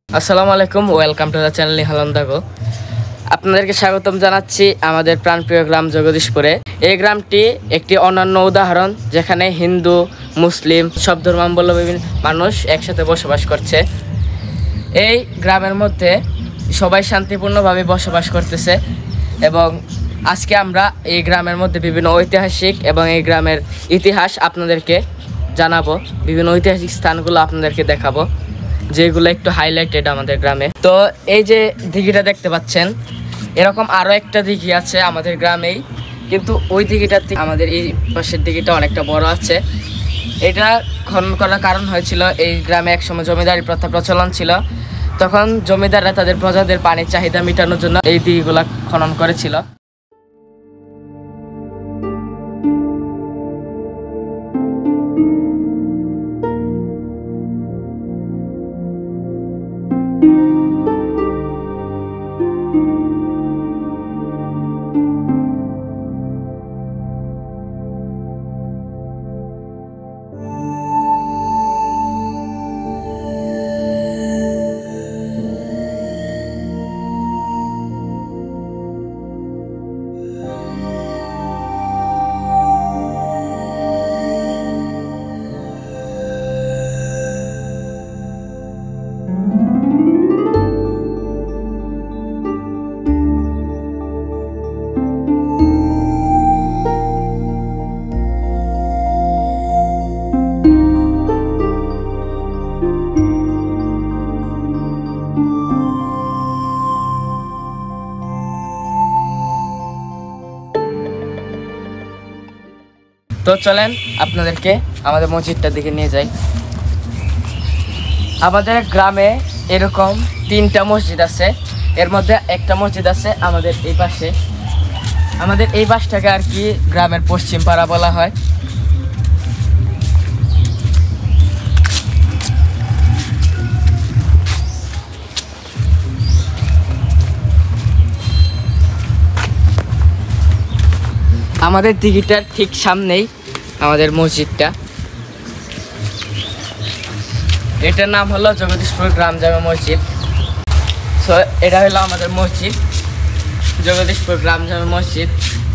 আসসালামু আলাইকুম, welcome to the channel নিহালন দাগো। আপনাদেরকে স্বাগতম জানাচ্ছি আমাদের প্রাণপ্রিয় গ্রাম জগদীশপুরে। এই গ্রামটি একটি অনন্য উদাহরণ, যেখানে হিন্দু, মুসলিম, সব ধর্মাবলম্বী মানুষ একসাথে বসবাস করছে। এই গ্রামের মধ্যে সবাই শান্তিপূর্ণভাবে বসবাস করতেছে এবং আজকে আমরা এই গ্রামের মধ্যে বিভিন্ন ঐতিহাসিক এবং এই গ্রামের ইতিহাস আপনাদেরকে জানাবো। বিভিন্ন ঐতিহাসিক স্থানগুলো আপনাদেরকে দেখাবো, যেগুলো একটু হাইলাইটেড আমাদের গ্রামে। তো এই যে দিঘিটা দেখতে পাচ্ছেন, এরকম আরও একটা দিঘি আছে আমাদের গ্রামেই, কিন্তু ওই দিঘিটার থেকে আমাদের এই পাশের দিঘিটা অনেকটা বড় আছে। এটা খনন করার কারণ হয়েছিল, এই গ্রামে একসময় জমিদারি প্রথা প্রচলন ছিল। তখন জমিদাররা তাদের প্রজাদের পানির চাহিদা মেটানোর জন্য এই দিঘিগুলা খনন করেছিল। তো চলেন আপনাদেরকে আমাদের মসজিদটার দিকে নিয়ে যাই। আমাদের গ্রামে এরকম 3টা মসজিদ আছে। এর মধ্যে একটা মসজিদ আছে আমাদের এই পাশে। আমাদের এই পাশটাকে আর কি গ্রামের পশ্চিম পাড়া বলা হয়। আমাদের দিঘিটার ঠিক সামনেই আমাদের মসজিদটা। এটার নাম হলো জগদীশপুর গ্রাম জামে মসজিদ। সো এটা হলো আমাদের মসজিদ, জগদীশপুর গ্রাম জামে মসজিদ।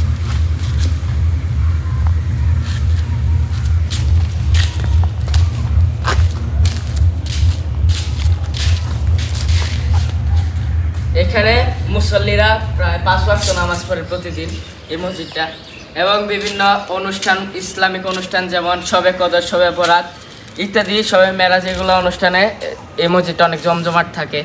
এখানে মুসল্লিরা প্রায় 5 ওয়াক্ত নামাজ পড়ে প্রতিদিন এই মসজিদটা, এবং বিভিন্ন অনুষ্ঠান, ইসলামিক অনুষ্ঠান যেমন শবে কদর, শবে বরাত ইত্যাদি, শবে মেরাজ, এগুলো অনুষ্ঠানে এই মসজিদটা অনেক জমজমাট থাকে।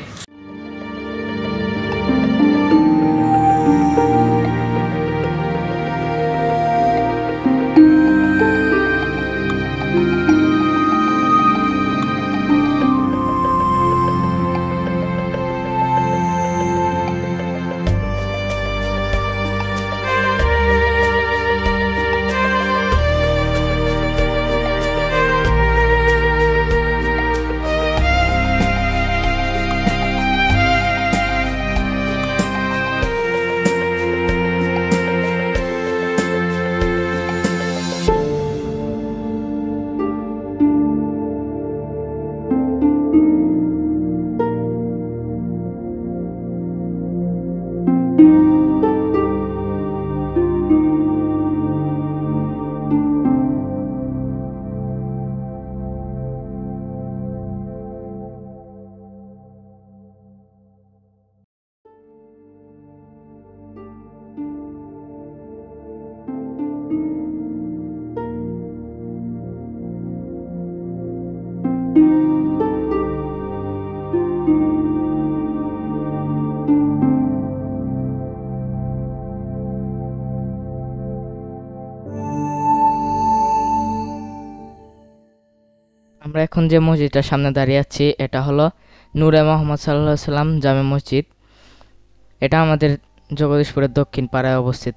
আমরা এখন যে মসজিদটার সামনে দাঁড়িয়ে আছি, এটা হলো নূরে মোহাম্মদ সাল্লাল্লাহু আলাইহি সাল্লাম জামে মসজিদ। এটা আমাদের জগদীশপুরের দক্ষিণ পাড়ায় অবস্থিত।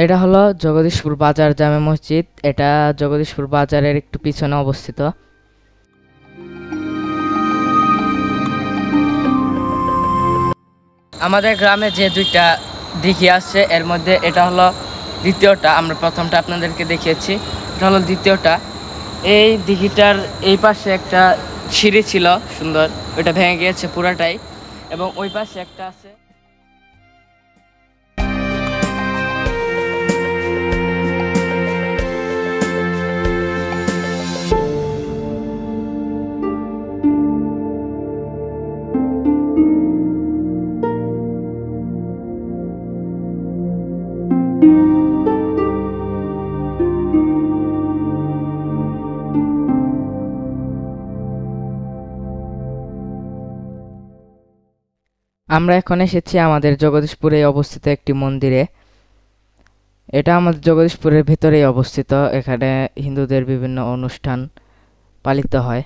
এটা হলো জগদীশপুর বাজার জামে মসজিদ। এটা জগদীশপুর বাজারের একটু পিছনে অবস্থিত। আমাদের গ্রামে যে দুইটা দিঘি আছে এর মধ্যে এটা হলো দ্বিতীয়টা। আমরা প্রথমটা আপনাদেরকে দেখিয়েছি, এটা হলো দ্বিতীয়টা। এই দিঘিটার এই পাশে একটা সিঁড়ি ছিল সুন্দর, ওইটা ভেঙে গিয়েছে পুরাটাই, এবং ওই পাশে একটা আছে। আমরা এখন এসেছি আমাদের জগদীশপুরে অবস্থিত একটি মন্দিরে। এটা আমাদের জগদীশপুরের ভেতরেই অবস্থিত। এখানে হিন্দুদের বিভিন্ন অনুষ্ঠান পালিত হয়।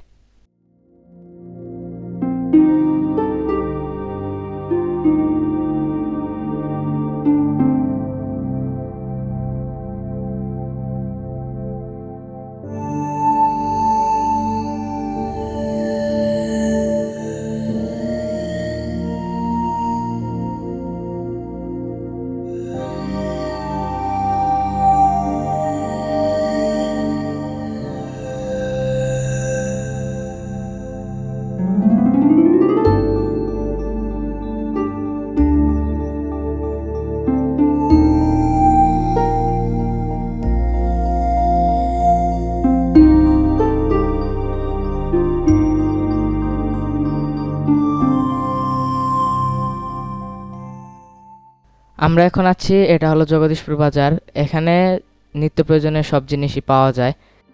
আমরা এখন আছি, এটা হলো জগদীশপুর বাজার। এখানে নিত্য প্রয়োজনীয় সব জিনিসই পাওয়া যায়।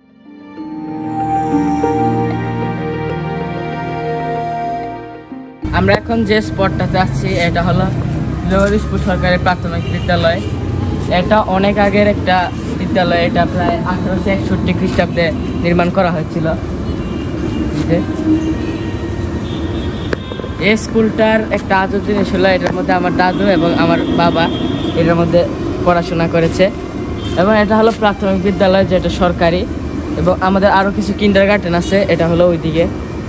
আমরা এখন যে স্পটটাতে আছি এটা হলো জগদীশপুর সরকারি প্রাথমিক বিদ্যালয়। এটা অনেক আগের একটা বিদ্যালয়। এটা প্রায় 1861 খ্রিস্টাব্দে নির্মাণ করা হয়েছিল। এই স্কুলটার একটা আজব জিনিস হলো, এটার মধ্যে আমার দাদু এবং আমার বাবা এটার মধ্যে পড়াশোনা করেছে, এবং এটা হলো প্রাথমিক বিদ্যালয় যেটা সরকারি, এবং আমাদের আরও কিছু কিন্ডারগার্টেন আছে। এটা হলো ওইদিকে,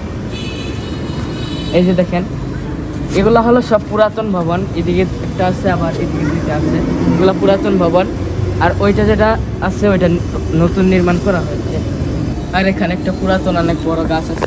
এই যে দেখেন, এগুলো হলো সব পুরাতন ভবন। এদিকে একটা আছে, আবার এদিকে দুইটা আছে, এগুলো পুরাতন ভবন। আর ওইটা যেটা আছে ওইটা নতুন নির্মাণ করা হয়েছে। আর এখানে একটা পুরাতন অনেক বড় গাছ আছে।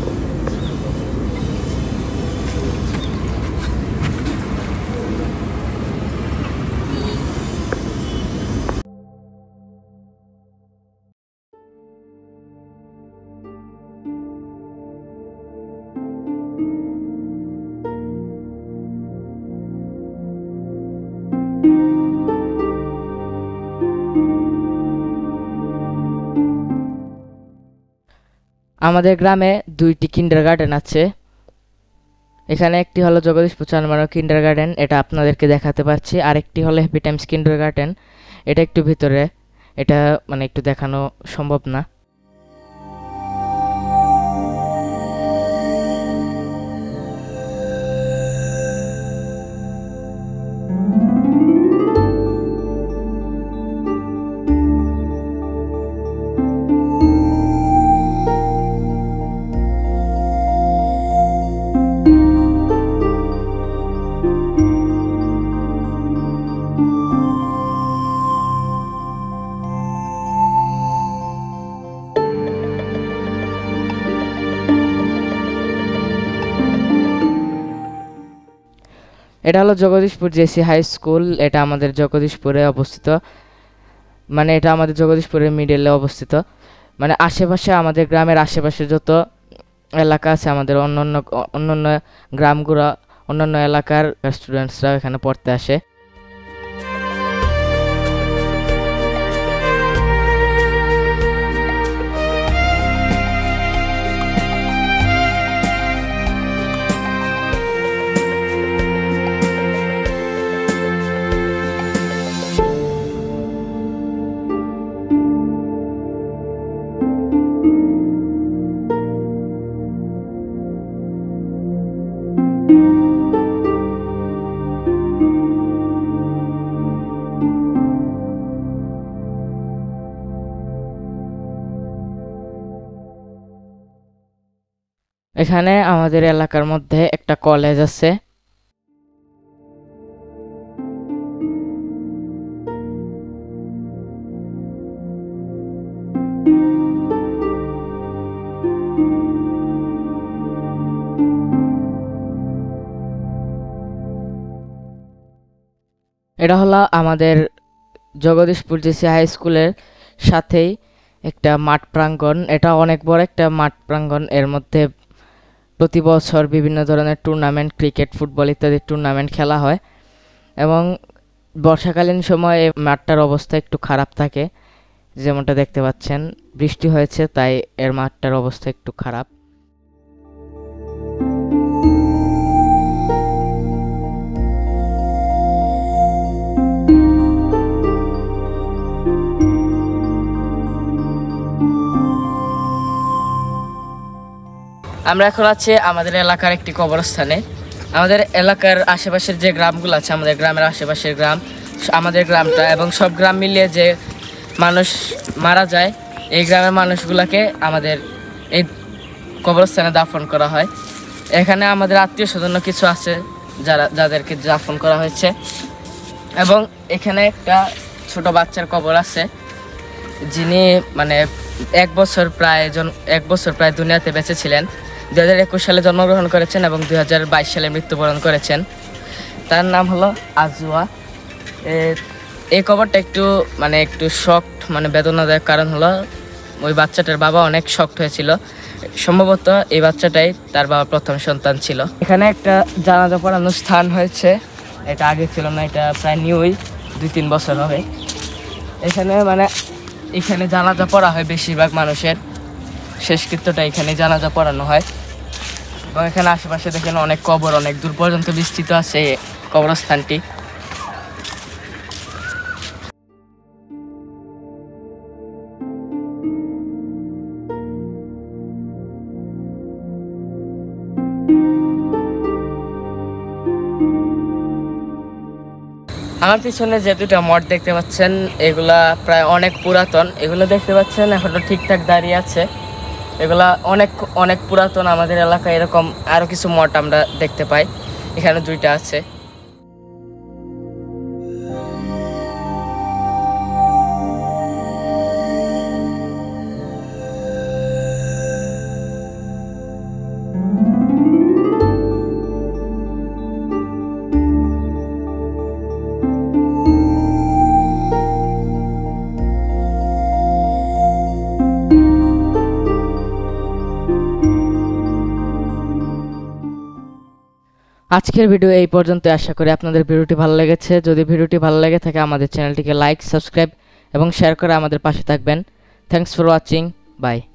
আমাদের গ্রামে দুইটি কিন্ডারগার্টেন আছে। এখানে একটি হলো জগদীশপুর চানমারা কিন্ডারগার্টেন, এটা আপনাদেরকে দেখাতে পাচ্ছি। আরেকটি হলো হ্যাপি টাইমস কিন্ডারগার্টেন, এটা একটু ভিতরে, এটা মানে একটু দেখানো সম্ভব না। এটা হলো জগদীশপুর জেসি হাই স্কুল। এটা আমাদের জগদীশপুরে অবস্থিত, মানে এটা আমাদের জগদীশপুরের মিডলে অবস্থিত। মানে আশেপাশে, আমাদের গ্রামের আশেপাশে যত এলাকা আছে, আমাদের অন্যান্য গ্রামগুলো, অন্যান্য এলাকার স্টুডেন্টসরা এখানে পড়তে আসে। এখানে আমাদের এলাকার মধ্যে একটা কলেজ আছে। এটা হলো আমাদের জগদীশপুর জিসি হাই স্কুলের সাথেই একটা মাঠ প্রাঙ্গণ। এটা অনেক বড় একটা মাঠ প্রাঙ্গণ। এর মধ্যে প্রতি বছর বিভিন্ন ধরনের টুর্নামেন্ট, ক্রিকেট, ফুটবল ইত্যাদি টুর্নামেন্ট খেলা হয় এবং বর্ষাকালীন সময়ে এই মাঠটার অবস্থা একটু খারাপ থাকে। যেমনটা দেখতে পাচ্ছেন, বৃষ্টি হয়েছে তাই এর মাঠটার অবস্থা একটু খারাপ। আমরা এখন আছি আমাদের এলাকার একটি কবরস্থানে। আমাদের এলাকার আশেপাশের যে গ্রামগুলো আছে, আমাদের গ্রামের আশেপাশের গ্রাম, আমাদের গ্রামটা এবং সব গ্রাম মিলিয়ে যে মানুষ মারা যায়, এই গ্রামের মানুষগুলোকে আমাদের এই কবরস্থানে দাফন করা হয়। এখানে আমাদের আত্মীয় স্বজন কিছু আছে যাদেরকে দাফন করা হয়েছে এবং এখানে একটা ছোট বাচ্চার কবর আছে, যিনি মানে এক বছর প্রায় দুনিয়াতে বেঁচে ছিলেন। 2021 সালে জন্মগ্রহণ করেছেন এবং 2022 সালে মৃত্যুবরণ করেছেন। তার নাম হলো আজওয়া। এই কবরটা একটু শক্ট, বেদনাদায়ক। কারণ হলো ওই বাচ্চাটার বাবা অনেক শক্ট হয়েছিল। সম্ভবত এই বাচ্চাটাই তার বাবার প্রথম সন্তান ছিল। এখানে একটা জানাজা পড়ানোর স্থান হয়েছে, এটা আগে ছিল না, এটা প্রায় নিউই 2-3 বছর হবে। এখানে জানাজা পড়া হয় বেশিরভাগ মানুষের, শেষকৃত্যটা এখানে জানাজা পড়ানো হয়। এবং এখানে আশেপাশে দেখেন অনেক কবর, অনেক দূর পর্যন্ত বিস্তৃত আছে এই কবরস্থানটি। আমার পিছনে যে দুটা মঠ দেখতে পাচ্ছেন, এগুলা প্রায় অনেক পুরাতন। এগুলো দেখতে পাচ্ছেন এখনো ঠিকঠাক দাঁড়িয়ে আছে। এগুলা অনেক অনেক পুরাতন। আমাদের এলাকায় এরকম আরো কিছু মঠ আমরা দেখতে পাই, এখানে 2টা আছে। আজকের ভিডিও এই পর্যন্ত। আশা করি আপনাদের ভিডিওটি ভালো লেগেছে। যদি ভিডিওটি ভালো লেগে থাকে আমাদের চ্যানেলটিকে লাইক, সাবস্ক্রাইব এবং শেয়ার করে আমাদের পাশে থাকবেন। Thanks for watching. বাই।